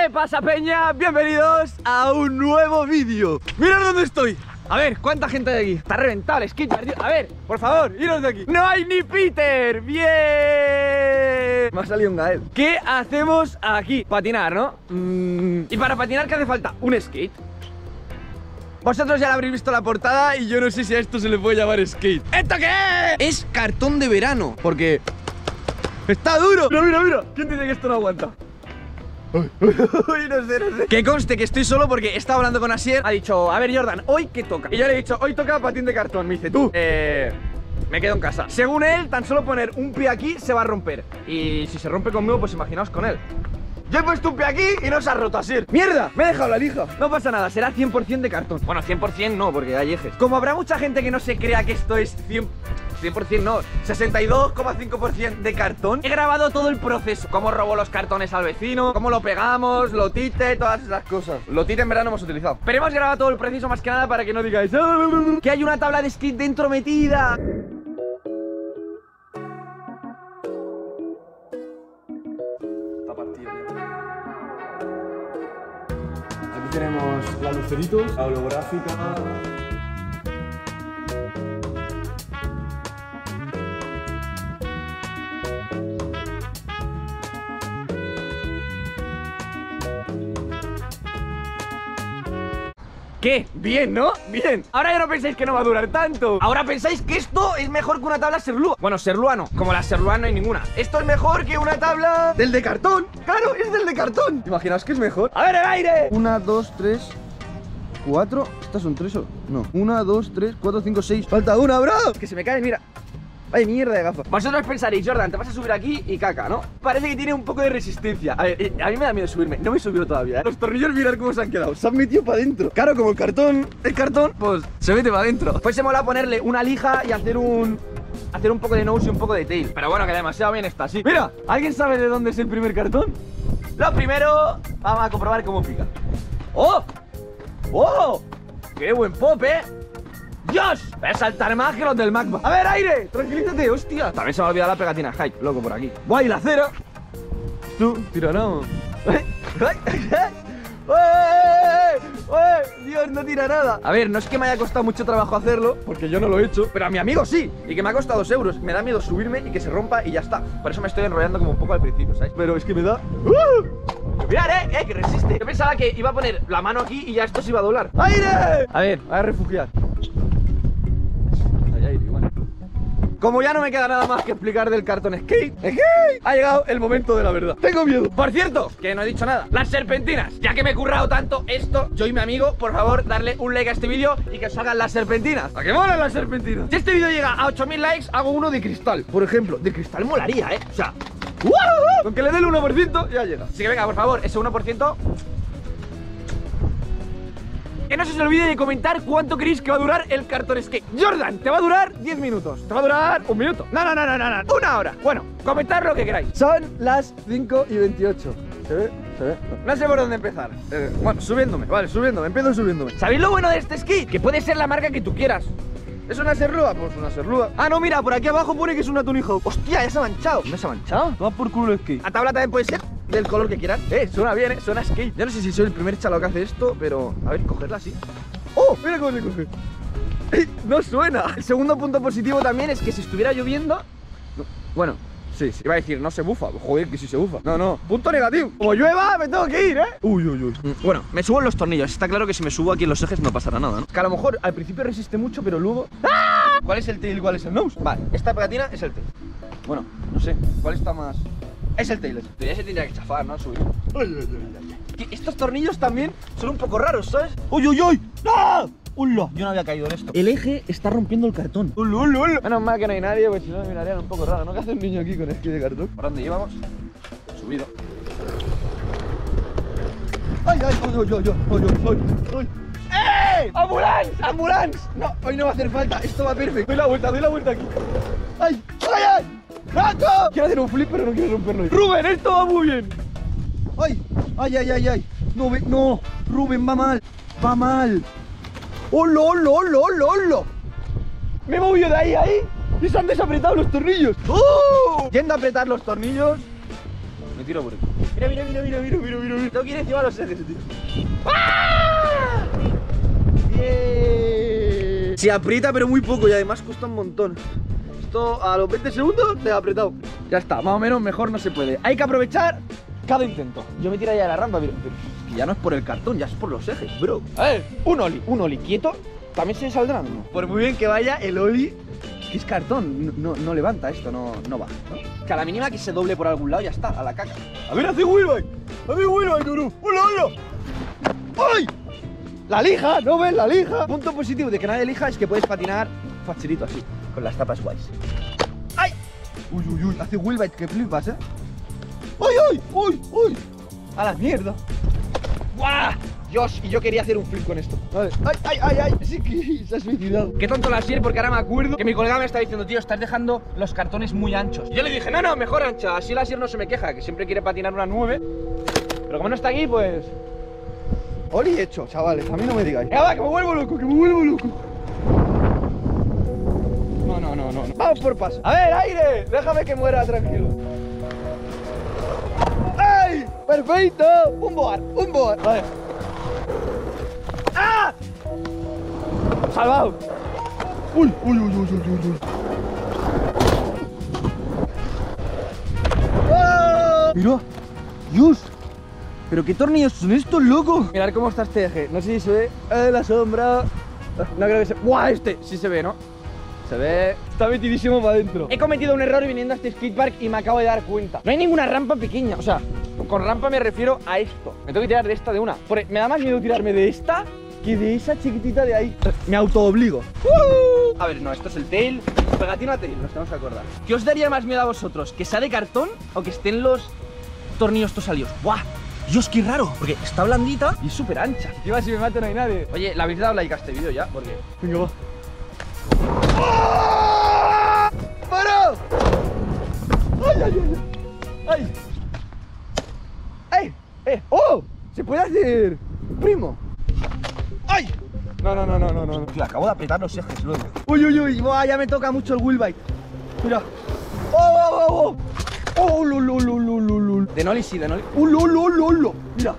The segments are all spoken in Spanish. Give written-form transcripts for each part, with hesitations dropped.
¿Qué pasa, peña? Bienvenidos a un nuevo vídeo. Mirad dónde estoy. A ver, ¿cuánta gente hay aquí? Está reventado el skatepark, tío. A ver, por favor, iros de aquí. ¡No hay ni Peter! ¡Bien! Me ha salido un Gael. ¿Qué hacemos aquí? Patinar, ¿no? Y para patinar, ¿qué hace falta? Un skate. Vosotros ya lo habréis visto la portada y yo no sé si a esto se le puede llamar skate. ¿Esto qué es? Es cartón de verano, porque está duro. Mira, mira, mira. ¿Quién dice que esto no aguanta? Uy, no sé. Que conste que estoy solo porque estaba hablando con Asier. Ha dicho, a ver, Jordan, ¿hoy qué toca? Y yo le he dicho, hoy toca patín de cartón. Me dice, tú, me quedo en casa. Según él, tan solo poner un pie aquí se va a romper. Y si se rompe conmigo, pues imaginaos con él. Yo he puesto un pie aquí y no se ha roto, Asier. ¡Mierda! Me he dejado la lija. No pasa nada, será 100% de cartón. Bueno, 100% no, porque hay ejes. Como habrá mucha gente que no se crea que esto es 100% no, 62,5% de cartón. He grabado todo el proceso. Cómo robo los cartones al vecino, cómo lo pegamos, lotite, todas esas cosas. Lotite en verdad no hemos utilizado, pero hemos grabado todo el proceso más que nada para que no digáis que hay una tabla de skate dentro metida. Está partido, tío. Aquí tenemos la luceritos, la holográfica. ¿Qué? Bien, ¿no? Bien. Ahora ya no pensáis que no va a durar tanto. Ahora pensáis que esto es mejor que una tabla Serlúa. Bueno, Serlúa no. Como la Serlúa no hay ninguna. Esto es mejor que una tabla del de cartón. Claro, es del de cartón. Imaginaos que es mejor. ¡A ver el aire! 1, 2, 3, 4. ¿Estas son 3 o...? No. 1, 2, 3, 4, 5, 6. Falta una, bro. Que se me cae, mira. Vaya mierda de gafas. Vosotros pensaréis, Jordan, te vas a subir aquí y caca, ¿no? Parece que tiene un poco de resistencia. A ver, a mí me da miedo subirme. No me he subido todavía, ¿eh? Los tornillos, mirad cómo se han quedado. Se han metido para adentro. Claro, como el cartón, pues se mete para adentro. Pues se mola ponerle una lija y hacer un poco de nose y un poco de tail. Pero bueno, que demasiado bien está así. Mira, ¿alguien sabe de dónde es el primer cartón? Lo primero, vamos a comprobar cómo pica. ¡Oh! ¡Oh! ¡Qué buen pop, eh! ¡Dios! Voy a saltar más que los del Magma. A ver, aire, tranquilízate, hostia. También se me ha olvidado la pegatina Hype, loco, por aquí. ¡Guay, la cera! Tú, tirarás. Dios, no tira nada. A ver, no es que me haya costado mucho trabajo hacerlo, porque yo no lo he hecho, pero a mi amigo sí, y que me ha costado 2 euros. Me da miedo subirme y que se rompa y ya está. Por eso me estoy enrollando como un poco al principio, ¿sabes? Pero es que me da... Mirad, que resiste. Yo pensaba que iba a poner la mano aquí y ya esto se iba a doblar. ¡Aire! A ver, voy a refugiar. Hay aire igual. Como ya no me queda nada más que explicar del cartón skate, ha llegado el momento de la verdad. Tengo miedo. Por cierto, que no he dicho nada. Las serpentinas. Ya que me he currado tanto esto, yo y mi amigo, por favor, darle un like a este vídeo y que os salgan las serpentinas. ¿A qué molan las serpentinas? Si este vídeo llega a 8000 likes, hago uno de cristal. Por ejemplo, de cristal molaría, ¿eh? O sea, con que le dé el 1% ya llega. Así que venga, por favor, ese 1%. Que no se os olvide de comentar cuánto queréis que va a durar el cartón skate. Jordan, te va a durar 10 minutos. Te va a durar 1 minuto. No, 1 hora. Bueno, comentad lo que queráis. Son las 5 y 28. ¿Se ve? ¿Se ve? No sé por dónde empezar. Bueno, subiéndome. Vale, subiéndome. Empiezo subiéndome. ¿Sabéis lo bueno de este skate? Que puede ser la marca que tú quieras. ¿Es una Serlúa? Pues una Serlúa. Ah, no, mira, por aquí abajo pone que es una Tony Hawk. Hostia, ya se ha manchado. ¿No se ha manchado? Toma por culo el skate. La tabla también puede ser del color que quieran. Suena bien, suena skate. Yo no sé si soy el primer chalo que hace esto, pero... A ver, cogerla así. ¡Oh! Mira cómo se coge. No suena. El segundo punto positivo también es que si estuviera lloviendo... No, bueno, sí, iba a decir, no se bufa. Joder, que sí se bufa. No. Punto negativo. Como llueva, me tengo que ir, ¿eh? Uy. Bueno, me subo en los tornillos. Está claro que si me subo aquí en los ejes no pasará nada, ¿no? Que a lo mejor al principio resiste mucho, pero luego... ¡Ah! ¿Cuál es el tail y cuál es el nose? Vale, esta pegatina es el tail. Bueno, no sé, ¿cuál está más...? Es el tail. Ya se tendría que chafar, ¿no? Subir. Estos tornillos también son un poco raros, ¿sabes? ¡Uy! ¡No! ¡Ulo! Yo no había caído en esto. El eje está rompiendo el cartón. ¡Ulo! Menos mal que no hay nadie, pues si no me mirarían un poco raro, ¿no? ¿Qué hace un niño aquí con esquí de cartón? ¿Por dónde íbamos? Subido. ¡Ay! ¡Eh! ¡Ambulance! No, hoy no va a hacer falta. Esto va perfecto. Doy la vuelta aquí. ¡Ay! ¡Nacho! Quiero hacer un flip, pero no quiero romperlo. ¡Rubén, esto va muy bien! ¡Ay! No, Rubén, va mal. ¡Olo! Me he movido de ahí y se han desapretado los tornillos. Yendo a apretar los tornillos, me tiro por aquí. Mira, mira, mira, mira, mira, mira, mira. Tengo que ir encima de los ejes, tío. ¡Ah! Bien. Se aprieta pero muy poco y además cuesta un montón. Esto a los 20 segundos te ha apretado. Ya está, más o menos mejor no se puede. Hay que aprovechar cada intento. Yo me tiraría de la rampa, pero es que ya no es por el cartón, ya es por los ejes, bro. A ver, un oli quieto, también se saldrá, ¿no? Por muy bien que vaya, el oli, que es cartón, no levanta esto, no va, ¿no? Que a la mínima que se doble por algún lado ya está, a la caca. A ver, hace wheelbike, cabrón. ¡Hola, hola! ¡Ay! La lija, ¿no ves? La lija. Punto positivo de que nadie lija es que puedes patinar facherito así, con las tapas guays. ¡Ay! Uy, uy, uy, hace wheelbike que flipas, ¿eh? ¡Ay, ay! ¡Uy, uy! ¡A la mierda! ¡Guau! Dios, y yo quería hacer un flip con esto. Vale. ¡Ay, ay, ay, ay! Sí que se ha suicidado. Qué tonto la Asier, porque ahora me acuerdo que mi colega me está diciendo, tío, estás dejando los cartones muy anchos. Y yo le dije, no, mejor ancha. Así la Asier no se me queja, que siempre quiere patinar una 9. Pero como no está aquí, pues... Oli hecho, chavales, a mí no me digáis. ¡Ya va, que me vuelvo loco, que me vuelvo loco! No. Vamos por paso. A ver, aire, déjame que muera tranquilo. ¡Ay! ¡Perfecto! Un board. Vale. ¡Ah! ¡Salvado! ¡Uy! ¡Ah! ¡Mira! ¡Dios! ¿Pero qué tornillos son estos, loco? Mirad cómo está este eje. No sé si se ve la sombra. No creo que se... ¡Buah! Este sí se ve, ¿no? Se ve... Está metidísimo para adentro. He cometido un error viniendo a este skatepark y me acabo de dar cuenta. No hay ninguna rampa pequeña, o sea, con rampa me refiero a esto. Me tengo que tirar de esta de una. Porque me da más miedo tirarme de esta que de esa chiquitita de ahí. Me autoobligo. A ver, no, esto es el tail. Pegatina tail, nos tenemos que acordar. ¿Qué os daría más miedo a vosotros? ¿Que sea de cartón o que estén los tornillos estos salidos? ¡Buah! Dios, qué raro, porque está blandita y es súper ancha. Encima si me mato no hay nadie. Oye, ¿le habéis dado like a este vídeo ya? Porque... Venga, va. ¡Oh! ¡Para! ¡Ay! ¡Oh! ¡Se puede hacer! ¡Primo! ¡Ay! No. Tío, acabo de apretar los ejes luego. Uy. Buah, ya me toca mucho el wheelbike. Mira. ¡Oh! ¡Oh, lo! De Noli sí, de Noli. ¡Lo! Mira.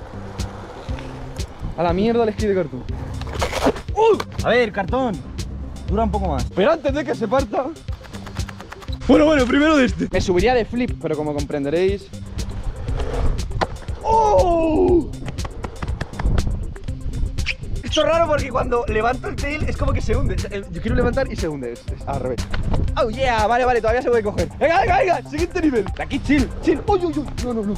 A la mierda el esquí de cartón. A ver, cartón. Dura un poco más. Pero antes de que se parta... Bueno, primero de este. Me subiría de flip, pero como comprenderéis... ¡Oh! Esto es raro porque cuando levanto el tail es como que se hunde. Yo quiero levantar y se hunde. Es al revés. ¡Oh, yeah! Vale, todavía se puede coger. ¡Venga! Siguiente nivel. De aquí, chill. ¡Uy! No.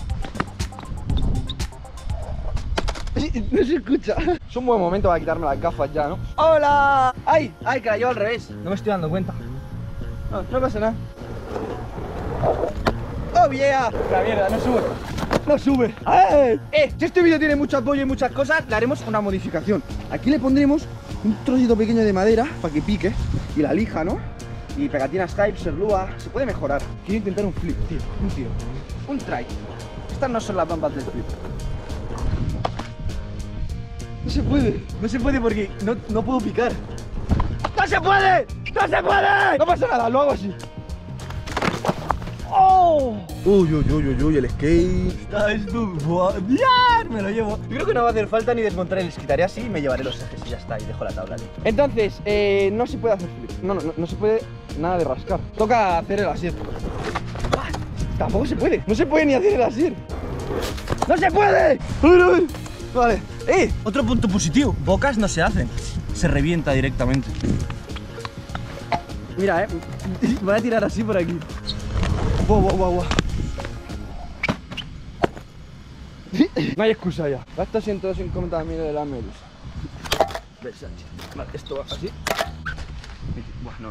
No se escucha. Es un buen momento para quitarme las gafas ya, ¿no? ¡Hola! ¡Ay! Que la llevo al revés. No me estoy dando cuenta. No pasa nada. ¡Oh, yeah! La mierda, no sube. ¡Ay! Si este vídeo tiene mucho apoyo y muchas cosas, le haremos una modificación. Aquí le pondremos un trocito pequeño de madera para que pique. Y la lija, ¿no? Y pegatinas type, serlúa. Se puede mejorar. Quiero intentar un flip, tío. Un tiro. Un try. Estas no son las bambas del flip. No se puede porque no puedo picar. ¡No se puede! No pasa nada, lo hago así. ¡Oh! Uy, el skate. Está esto. ¡Bien! Me lo llevo. Yo creo que no va a hacer falta ni desmontar el skate. Haré así y me llevaré los ejes y ya está. Y dejo la tabla. Entonces, no se puede hacer flip. No se puede nada de rascar. Toca hacer el asier. Tampoco se puede. No se puede ni hacer el asier. ¡No se puede! A ver. Vale. Otro punto positivo. Bocas no se hacen. Se revienta directamente. Mira, voy a tirar así por aquí. Guau. No hay excusa ya. Gasta 150.000 de la Medusa. Versace. Vale, esto va así. Buah,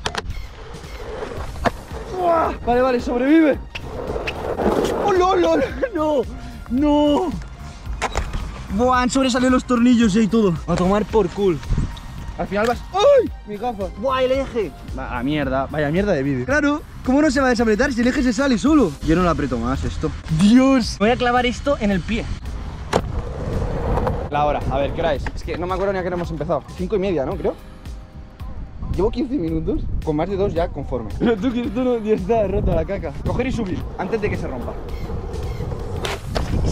no. Vale, sobrevive. ¡Oh, lol! ¡No! Buah, han sobresalido los tornillos y todo. A tomar por cool. Al final vas... ¡Ay! Mi gafa. ¡Buah, el eje! Va, mierda. Vaya mierda de vídeo. Claro. ¿Cómo no se va a desapretar si el eje se sale solo? Yo no lo aprieto más esto. ¡Dios! Voy a clavar esto en el pie. La hora. A ver, ¿qué hora es? Es que no me acuerdo ni a qué hora hemos empezado. 5:30, ¿no? Creo. Llevo 15 minutos. Con más de 2 ya conforme. Pero tú no, ya está rota la caca. Coger y subir antes de que se rompa.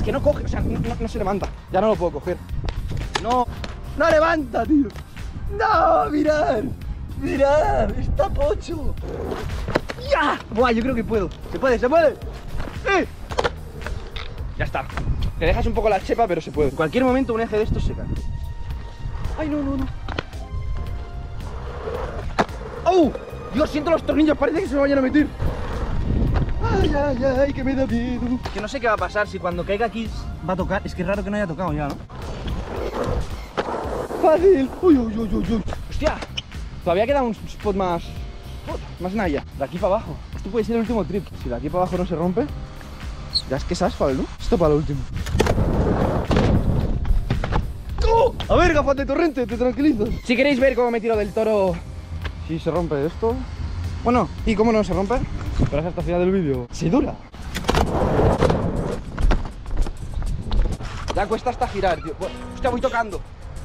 Es que no coge, o sea, no se levanta. Ya no lo puedo coger. No levanta, tío. No, mirad. Mirad, está pocho. ¡Ya! Buah, yo creo que puedo. Se puede. Ya está. Te dejas un poco la chepa, pero se puede. En cualquier momento un eje de estos se cae. Ay, no. ¡Oh! Dios, siento los tornillos, parece que se me vayan a meter. Ay, que me da miedo. Que no sé qué va a pasar, si cuando caiga aquí va a tocar. Es que es raro que no haya tocado ya, ¿no? Fácil. Uy. Hostia, todavía queda un spot más naya. De aquí para abajo. Esto puede ser el último trip. Si de aquí para abajo no se rompe, ya es que es asfalt, ¿no? Esto para lo último. ¡Oh! A ver, gafas de torrente, te tranquilizas. Si queréis ver cómo me tiro del toro, si se rompe esto. Bueno, ¿y cómo no se rompe? Esperad hasta el final del vídeo. ¡Se dura! Ya cuesta hasta girar, tío. Hostia, voy tocando.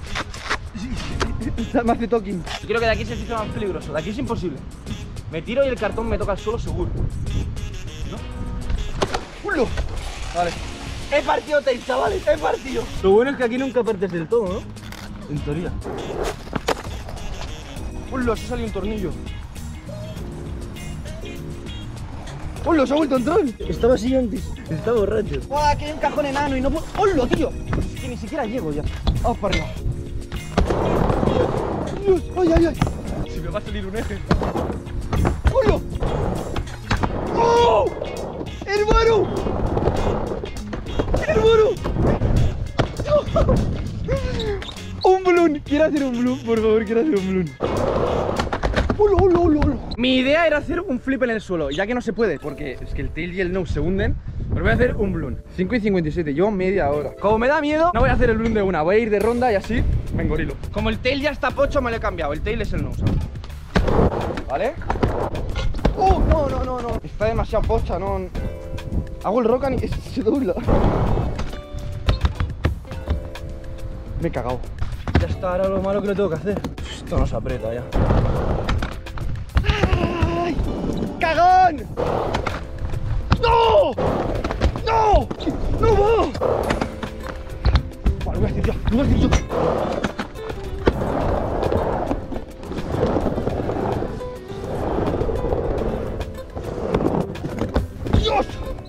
Me hace talking. Yo creo que de aquí es el sitio más peligroso. De aquí es imposible. Me tiro y el cartón me toca el suelo seguro. ¿No? ¡Ulo! Vale. He partido tape, chavales, he partido. Lo bueno es que aquí nunca partes del todo, ¿no? En teoría. ¡Ulo! Se salió un tornillo. ¡Hola! ¡Se ha vuelto a entrar! Estaba así antes. Estaba borracho. ¡Hola! Que hay un cajón enano y no puedo... ¡Hola, tío! Es que ni siquiera llego ya. Vamos para arriba. ¡Dios! ¡Ay! Si me va a salir un eje. ¡Hola! ¡Oh! ¡Hermano! ¡No! ¡Un balloon! Quiero hacer un balloon, por favor, quiero hacer un balloon. ¡Hola! Mi idea era hacer un flip en el suelo, ya que no se puede, porque es que el tail y el nose se hunden. Pero voy a hacer un balloon. 5:57, llevo media hora. Como me da miedo, no voy a hacer el balloon de una, voy a ir de ronda y así me engorilo. Como el tail ya está pocho, me lo he cambiado. El tail es el nose. ¿Vale? No. Está demasiado pocha, no. Hago el rock and se dobla. Me he cagado. Ya está, ahora lo malo que lo tengo que hacer. Esto no se aprieta ya. ¡Ay! ¡Cagón! ¡No! ¡No va! Vale, lo voy a hacer yo. ¡Dios!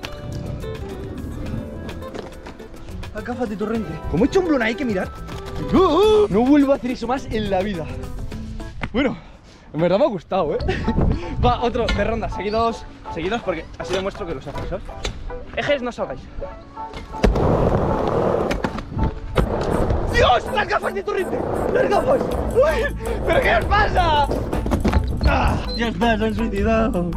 Las gafas de torrente. Como he hecho un balloon ahí que mirar. No vuelvo a hacer eso más en la vida. Bueno, en verdad me ha gustado, ¿eh? Va, otro de ronda, seguidos porque así demuestro que los haces, ¿sabes? Ejes, no salgáis. ¡Dios! ¡Las gafas de torrente! ¡Las gafas! ¡Uy! ¿Pero qué os pasa? ¡Ah! ¡Ya está! ¡Se han suicidado!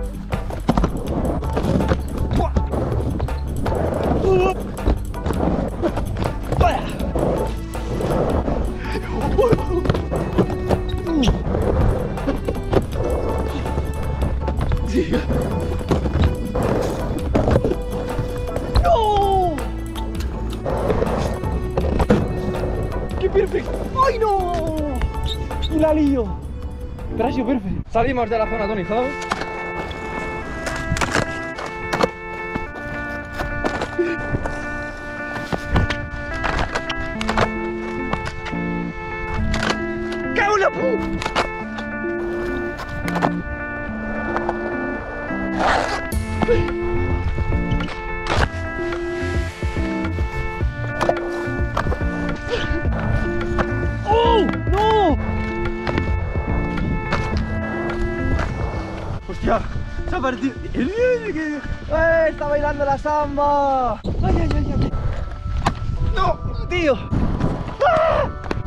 ¡No! ¡Qué perfecto! ¡Ay, no! ¡Y la lío! Pero ha sido perfecto. Salimos de la zona tonizada. ¡Cago en la puta! ¡Oh! ¡No! ¡Hostia! Se ha partido. ¡Está bailando la samba! ¡Ay! ¡No! ¡Tío! ¡Ah!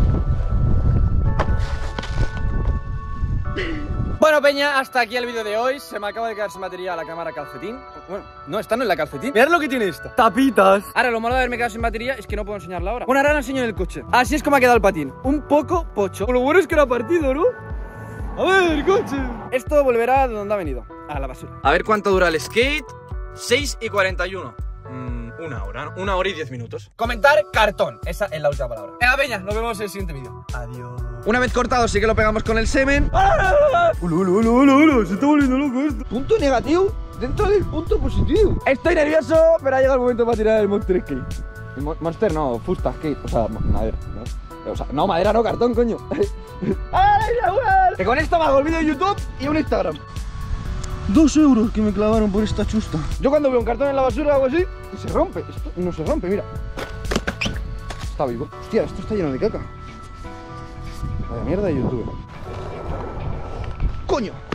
Bueno, peña, hasta aquí el vídeo de hoy. Se me acaba de quedar sin batería la cámara calcetín. Bueno, no, esta no es la calcetín. Mirad lo que tiene esta. Tapitas. Ahora, lo malo de haberme quedado sin batería es que no puedo enseñarla ahora. Bueno, ahora la enseño en el coche. Así es como ha quedado el patín. Un poco pocho. Lo bueno es que no ha partido, ¿no? A ver, el coche. Esto volverá de donde ha venido. A la basura. A ver cuánto dura el skate. 6:41. Una hora, ¿no? 1 hora y 10 minutos. Comentar cartón. Esa es la última palabra. Venga, peña, nos vemos en el siguiente vídeo. Adiós. Una vez cortado, sí que lo pegamos con el semen. Se está volviendo loco esto. Punto negativo dentro del punto positivo. Estoy nervioso, pero ha llegado el momento para tirar el Monster Skate. Monster no, fusta skate, o sea, madera, ¿no? O sea, no, madera no, cartón, coño. ¡Ay, Samuel! Que con esto me hago el vídeo de YouTube y un Instagram. 2 euros que me clavaron por esta chusta. Yo cuando veo un cartón en la basura o algo así, se rompe. Esto no se rompe, mira. Está vivo. Hostia, esto está lleno de caca. Vaya mierda de YouTube. ¡Coño!